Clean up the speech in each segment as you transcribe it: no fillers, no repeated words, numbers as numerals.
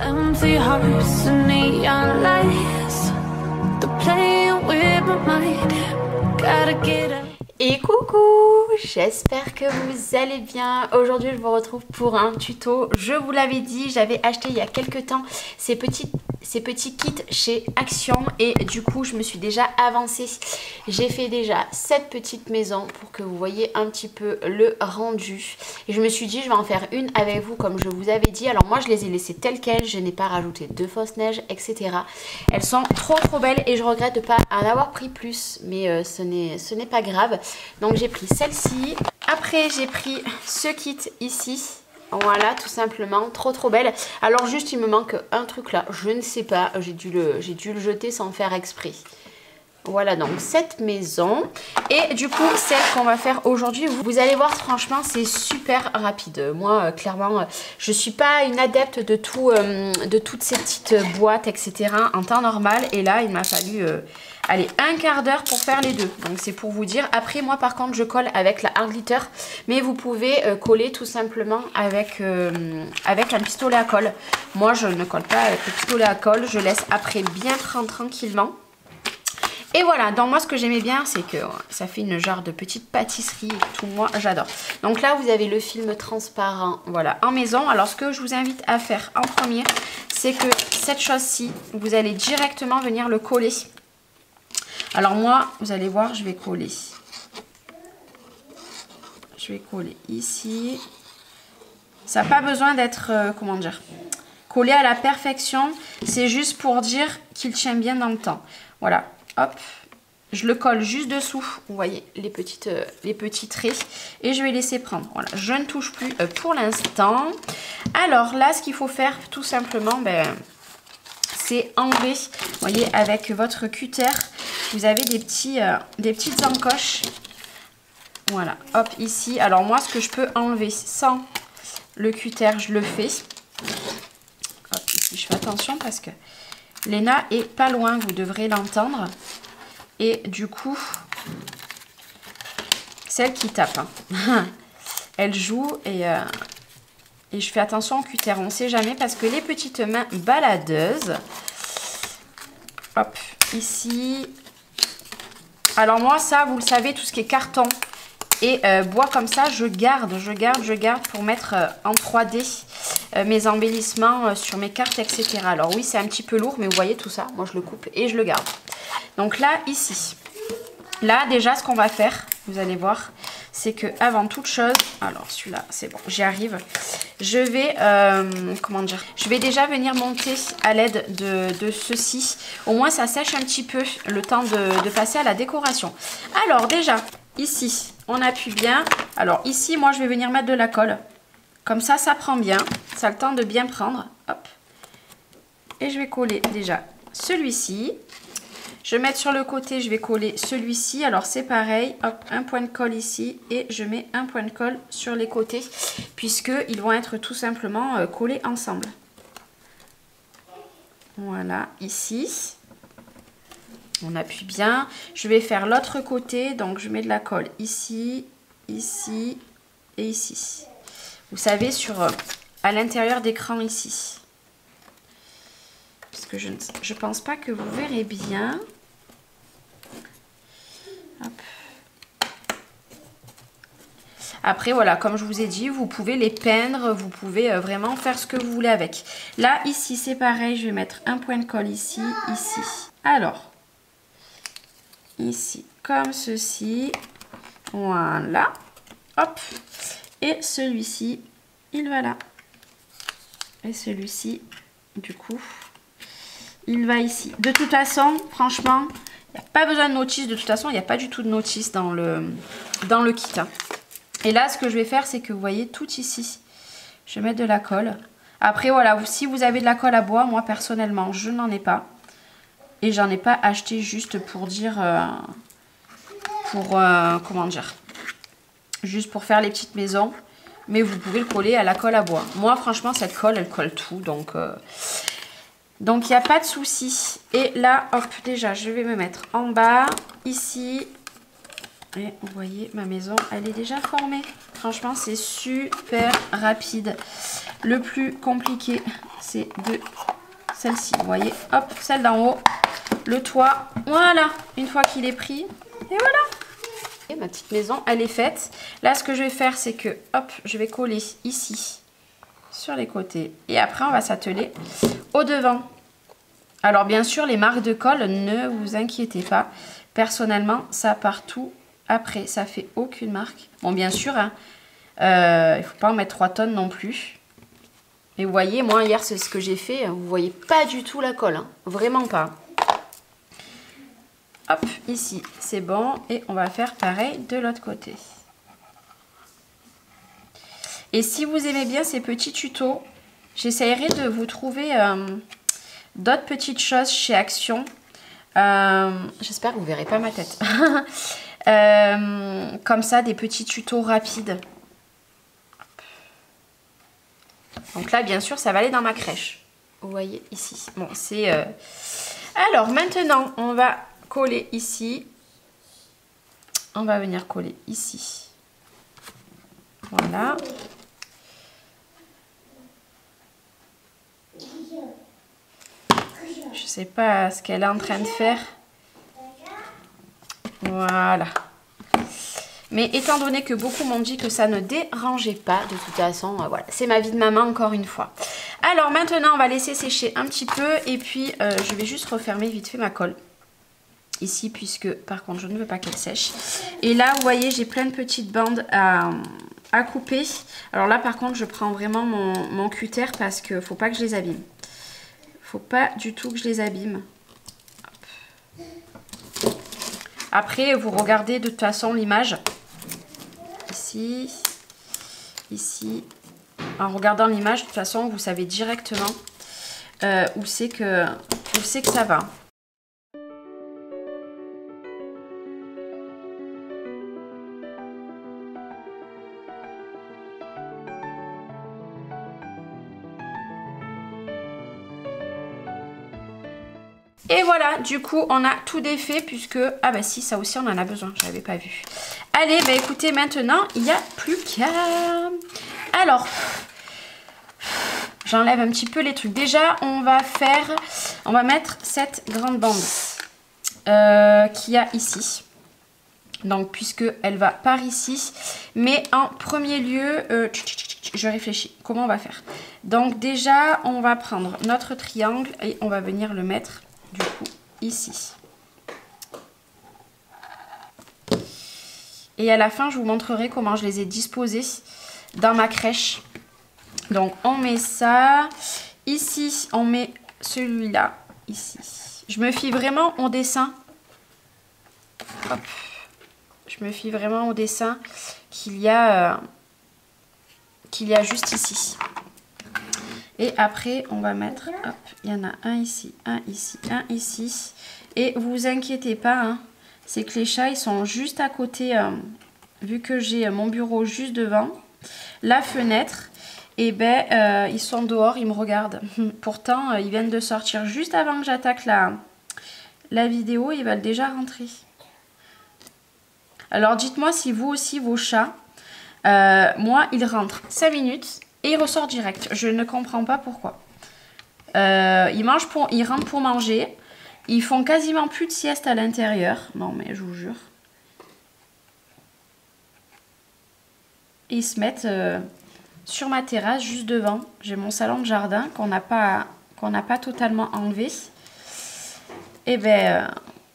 empty hearts and neon lights. They're playing with my mind. Gotta get up. Et coucou, j'espère que vous allez bien. Aujourd'hui je vous retrouve pour un tuto. Je vous l'avais dit, j'avais acheté il y a quelques temps ces petits kits chez Action et du coup je me suis déjà avancée. J'ai fait déjà cette petite maison pour que vous voyez un petit peu le rendu. Et je me suis dit je vais en faire une avec vous comme je vous avais dit. Alors moi je les ai laissées telles quelles, je n'ai pas rajouté de fausses neiges, etc. Elles sont trop belles et je regrette de ne pas en avoir pris plus. Mais ce n'est pas grave. Donc j'ai pris celle-ci. Après j'ai pris ce kit ici. Voilà, tout simplement, trop belle. Alors juste il me manque un truc là, je ne sais pas, j'ai dû le jeter sans faire exprès. Voilà donc cette maison. Et du coup celle qu'on va faire aujourd'hui, vous allez voir franchement c'est super rapide. Moi clairement je suis pas une adepte de toutes ces petites boîtes etc. en temps normal. Et là il m'a fallu allez, un quart d'heure pour faire les deux. Donc c'est pour vous dire. Après moi par contre je colle avec la hard glitter. Mais vous pouvez coller tout simplement avec un pistolet à colle. Moi je ne colle pas avec le pistolet à colle. Je laisse après bien prendre tranquillement. Et voilà, donc moi ce que j'aimais bien c'est que ça fait une genre de petite pâtisserie et tout, moi j'adore. Donc là vous avez le film transparent, voilà, en maison. Alors ce que je vous invite à faire en premier, c'est que cette chose-ci, vous allez directement venir le coller. Alors moi, vous allez voir, je vais coller. Je vais coller ici. Ça n'a pas besoin d'être, comment dire, collé à la perfection. C'est juste pour dire qu'il tient bien dans le temps. Voilà. Hop, je le colle juste dessous, vous voyez les petits traits et je vais laisser prendre. Voilà, je ne touche plus pour l'instant. Alors là, ce qu'il faut faire tout simplement, c'est enlever, vous voyez, avec votre cutter, vous avez des petites encoches. Voilà, hop, ici. Alors moi, ce que je peux enlever sans le cutter, je le fais. Hop, ici, je fais attention parce que Léna est pas loin, vous devrez l'entendre. Et du coup, celle qui tape, hein. Elle joue et je fais attention au cutter. On ne sait jamais parce que les petites mains baladeuses. Hop, ici. Alors moi, ça, vous le savez, tout ce qui est carton et bois comme ça, je garde pour mettre en 3D mes embellissements sur mes cartes, etc. Alors oui, c'est un petit peu lourd, mais vous voyez tout ça, moi je le coupe et je le garde. Donc là, ici, là déjà ce qu'on va faire, vous allez voir, c'est que avant toute chose, alors celui-là, c'est bon, j'y arrive. Je vais, comment dire, je vais déjà venir monter à l'aide de ceci. Au moins ça sèche un petit peu le temps de passer à la décoration. Alors déjà, ici, on appuie bien. Alors ici, moi je vais venir mettre de la colle. Comme ça, ça prend bien. Ça a le temps de bien prendre. Hop. Et je vais coller déjà celui-ci. Je vais mettre sur le côté, je vais coller celui-ci. Alors c'est pareil. Hop, un point de colle ici. Et je mets un point de colle sur les côtés. Puisqu'ils vont être tout simplement collés ensemble. Voilà, ici. On appuie bien. Je vais faire l'autre côté. Donc je mets de la colle ici, ici et ici. Vous savez, à l'intérieur d'écran ici. Parce que je pense pas que vous verrez bien. Hop. Après, voilà, comme je vous ai dit, vous pouvez les peindre. Vous pouvez vraiment faire ce que vous voulez avec. Là, ici, c'est pareil. Je vais mettre un point de colle ici, ici. Alors, ici, comme ceci. Voilà. Hop. Et celui-ci, il va là. Et celui-ci, du coup, il va ici. De toute façon, franchement, il n'y a pas besoin de notice. De toute façon, il n'y a pas du tout de notice dans le kit. Hein. Et là, ce que je vais faire, c'est que vous voyez tout ici. Je vais mettre de la colle. Après, voilà, si vous avez de la colle à bois, moi, personnellement, je n'en ai pas. Et j'en ai pas acheté juste pour dire... comment dire, juste pour faire les petites maisons, mais vous pouvez le coller à la colle à bois. Moi franchement cette colle elle colle tout, donc il n'y a pas de souci. Et là hop, déjà je vais me mettre en bas ici et vous voyez ma maison elle est déjà formée. Franchement, c'est super rapide. Le plus compliqué, c'est de celle-ci. Vous voyez, hop, celle d'en haut, le toit. Voilà, une fois qu'il est pris, et voilà. Et ma petite maison, elle est faite. Là, ce que je vais faire, c'est que, hop, je vais coller ici, sur les côtés. Et après, on va s'atteler au devant. Alors, bien sûr, les marques de colle, ne vous inquiétez pas. Personnellement, ça part tout après. Ça fait aucune marque. Bon, bien sûr, hein, il ne faut pas en mettre 3 tonnes non plus. Et vous voyez, moi, hier, c'est ce que j'ai fait. Vous voyez pas du tout la colle. Hein. Vraiment pas. Hop, ici, c'est bon. Et on va faire pareil de l'autre côté. Et si vous aimez bien ces petits tutos, j'essaierai de vous trouver d'autres petites choses chez Action. J'espère que vous ne verrez pas ma tête. Comme ça, des petits tutos rapides. Donc là, bien sûr, ça va aller dans ma crèche. Vous voyez ici. Bon, c'est... Alors, maintenant, on va coller ici. On va venir coller ici. Voilà. Je sais pas ce qu'elle est en train de faire. Voilà. Mais étant donné que beaucoup m'ont dit que ça ne dérangeait pas, de toute façon, voilà, c'est ma vie de maman encore une fois. Alors maintenant, on va laisser sécher un petit peu et puis je vais juste refermer vite fait ma colle. Ici, puisque par contre, je ne veux pas qu'elle sèche. Et là, vous voyez, j'ai plein de petites bandes à couper. Alors là, par contre, je prends vraiment mon cutter parce qu'il ne faut pas que je les abîme. Faut pas du tout que je les abîme. Hop. Après, vous regardez de toute façon l'image. Ici. Ici. En regardant l'image, de toute façon, vous savez directement où c'est que ça va. Et voilà, du coup, on a tout défait puisque... Ah bah si, ça aussi, on en a besoin, je l'avais pas vu. Allez, bah écoutez, maintenant, il n'y a plus qu'à... Alors, j'enlève un petit peu les trucs. Déjà, on va mettre cette grande bande qu'il y a ici. Donc, puisque elle va par ici. Mais en premier lieu, je réfléchis. Comment on va faire? Donc déjà, on va prendre notre triangle et on va venir le mettre... Du coup, ici. Et à la fin, je vous montrerai comment je les ai disposés dans ma crèche. Donc, on met ça. Ici, on met celui-là. Ici. Je me fie vraiment au dessin. Hop. Je me fie vraiment au dessin qu'il y a juste ici. Et après, on va mettre, hop, il y en a un ici, un ici, un ici. Et vous inquiétez pas, hein, c'est que les chats, ils sont juste à côté, vu que j'ai mon bureau juste devant, la fenêtre, et ben, ils sont dehors, ils me regardent. Pourtant, ils viennent de sortir juste avant que j'attaque la vidéo, ils veulent déjà rentrer. Alors, dites-moi si vous aussi, vos chats, moi, ils rentrent 5 minutes. Et il ressort direct. Je ne comprends pas pourquoi. Ils rentrent pour manger. Ils font quasiment plus de sieste à l'intérieur. Non mais je vous jure. Et ils se mettent sur ma terrasse juste devant. J'ai mon salon de jardin qu'on n'a pas totalement enlevé. Et ben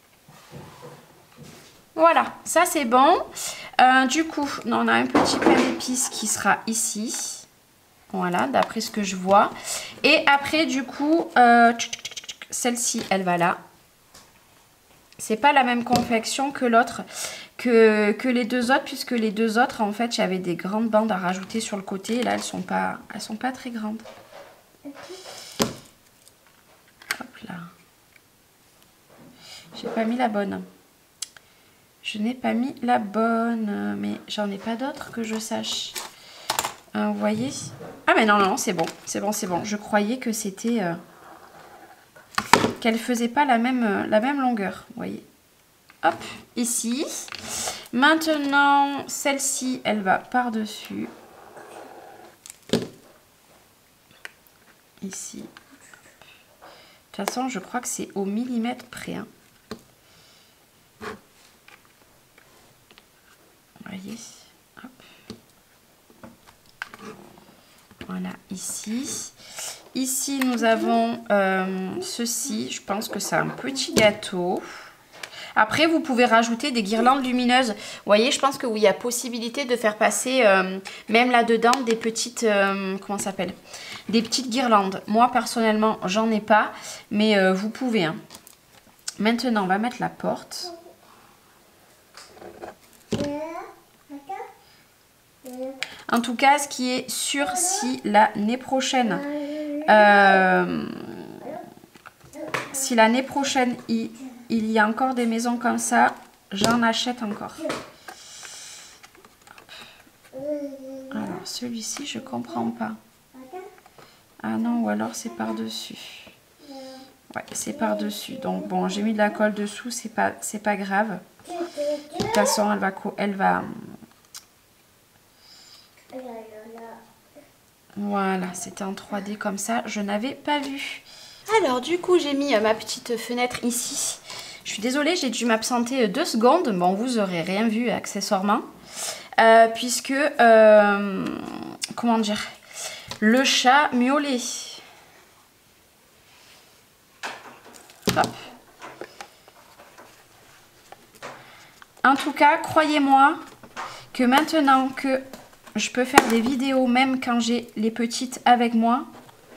voilà, ça c'est bon. Du coup, on a un petit pain d'épices qui sera ici. Voilà, d'après ce que je vois. Et après, du coup, celle-ci, elle va là. C'est pas la même confection que l'autre, que les deux autres, puisque les deux autres, en fait, j'avais des grandes bandes à rajouter sur le côté. Et là, elles sont pas très grandes. Hop là. J'ai pas mis la bonne. Je n'ai pas mis la bonne, mais j'en ai pas d'autres que je sache. Vous voyez? Ah mais non, c'est bon. C'est bon, c'est bon. Je croyais que c'était... qu'elle faisait pas la même longueur. Vous voyez? Hop, ici. Maintenant, celle-ci, elle va par-dessus. Ici. De toute façon, je crois que c'est au millimètre près. Hein. Vous voyez. Hop. Voilà, ici. Ici, nous avons ceci. Je pense que c'est un petit gâteau. Après, vous pouvez rajouter des guirlandes lumineuses. Vous voyez, je pense qu'il y a possibilité de faire passer, même là-dedans, des petites... comment ça s'appelle? Des petites guirlandes. Moi, personnellement, j'en ai pas. Mais vous pouvez. Hein. Maintenant, on va mettre la porte. En tout cas, ce qui est sûr, si l'année prochaine... si l'année prochaine, il y a encore des maisons comme ça, j'en achète encore. Alors, celui-ci, je comprends pas. Ah non, ou alors c'est par-dessus. Ouais, c'est par-dessus. Donc bon, j'ai mis de la colle dessous, c'est pas grave. De toute façon, elle va... Voilà, c'était en 3D comme ça, je n'avais pas vu. Alors du coup, j'ai mis ma petite fenêtre ici. Je suis désolée, j'ai dû m'absenter 2 secondes. Bon, vous aurez rien vu accessoirement. Puisque, comment dire, le chat miaulait. Hop. En tout cas, croyez-moi que maintenant que je peux faire des vidéos même quand j'ai les petites avec moi,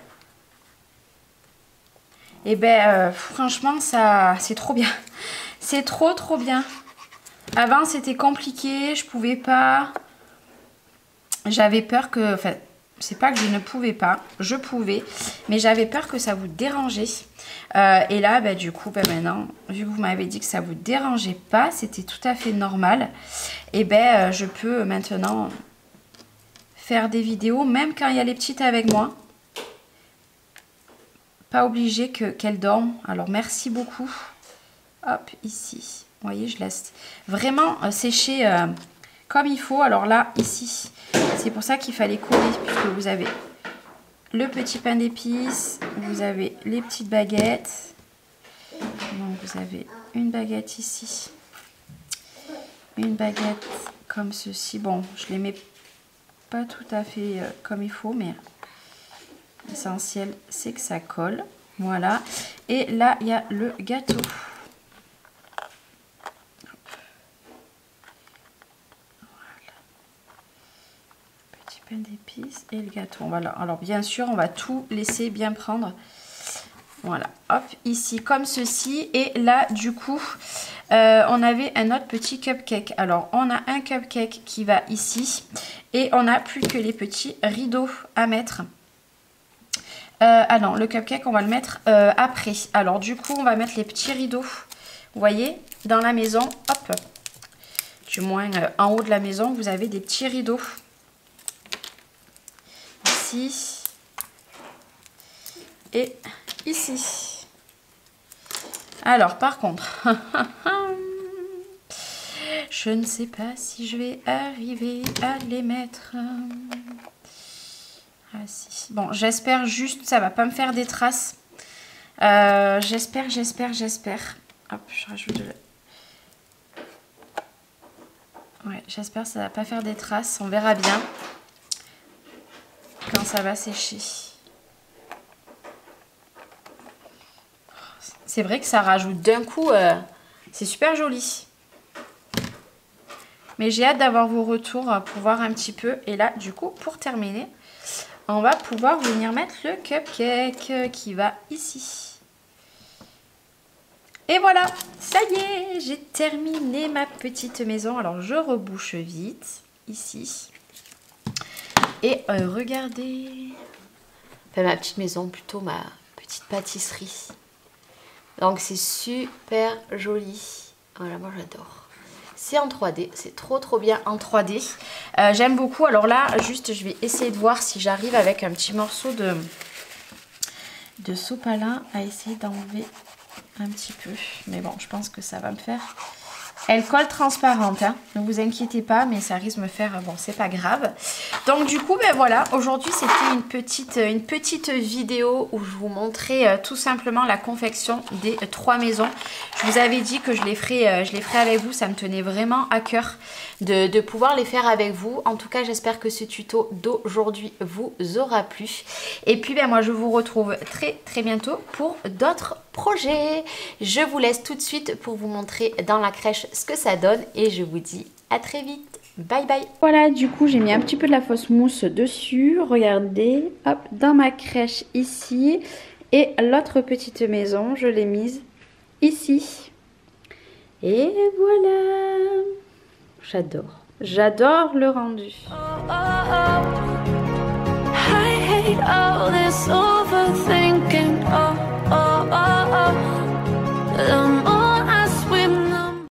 et ben franchement, ça c'est trop bien. C'est trop bien. Avant, c'était compliqué, je pouvais pas. J'avais peur que... Enfin, c'est pas que je ne pouvais pas, je pouvais, mais j'avais peur que ça vous dérangeait. Et là, bah, du coup, bah, maintenant, vu que vous m'avez dit que ça vous dérangeait pas, c'était tout à fait normal. Et ben, je peux maintenant faire des vidéos, même quand il y a les petites avec moi. Pas obligé qu'elles dorment. Alors, merci beaucoup. Hop, ici. Vous voyez, je laisse vraiment sécher comme il faut. Alors là, ici, c'est pour ça qu'il fallait coller, puisque vous avez le petit pain d'épices, vous avez les petites baguettes. Donc, vous avez une baguette ici, une baguette comme ceci. Bon, je les mets pas tout à fait comme il faut, mais l'essentiel, c'est que ça colle. Voilà. Et là, il y a le gâteau. Pain d'épices et le gâteau. Voilà. Alors bien sûr, on va tout laisser bien prendre. Voilà. Hop, ici comme ceci. Et là, du coup, on avait un autre petit cupcake. Alors, on a un cupcake qui va ici. Et on n'a plus que les petits rideaux à mettre. Ah non, le cupcake, on va le mettre après. Alors, du coup, on va mettre les petits rideaux. Vous voyez, dans la maison, hop. Du moins, en haut de la maison, vous avez des petits rideaux. Ici et ici. Alors par contre je ne sais pas si je vais arriver à les mettre. Ah si. Bon, j'espère juste ça va pas me faire des traces. J'espère. Hop, je rajoute ouais, j'espère que ça va pas faire des traces, on verra bien quand ça va sécher. C'est vrai que ça rajoute d'un coup, c'est super joli. Mais j'ai hâte d'avoir vos retours pour voir un petit peu. Et là, du coup, pour terminer, on va pouvoir venir mettre le cupcake qui va ici. Et voilà, ça y est, j'ai terminé ma petite maison. Alors, je rebouche vite ici. Et regardez, enfin ma petite maison, plutôt ma petite pâtisserie. Donc c'est super joli. Voilà, moi j'adore. C'est en 3D, c'est trop bien en 3D. J'aime beaucoup. Alors là, juste je vais essayer de voir si j'arrive avec un petit morceau de sopalin à essayer d'enlever un petit peu. Mais bon, je pense que ça va me faire Elle colle transparente, hein. Ne vous inquiétez pas, mais ça risque de me faire... Bon, c'est pas grave. Donc du coup, ben voilà, aujourd'hui c'était une petite vidéo où je vous montrais tout simplement la confection des 3 maisons. Je vous avais dit que je les ferai avec vous, ça me tenait vraiment à cœur de pouvoir les faire avec vous. En tout cas, j'espère que ce tuto d'aujourd'hui vous aura plu. Et puis, ben moi, je vous retrouve très bientôt pour d'autres projets. Je vous laisse tout de suite pour vous montrer dans la crèche ce que ça donne et je vous dis à très vite. Bye bye. Voilà, du coup j'ai mis un petit peu de la fausse mousse dessus. Regardez, hop, dans ma crèche ici. Et l'autre petite maison, je l'ai mise ici. Et voilà. J'adore. J'adore le rendu. I hate all this.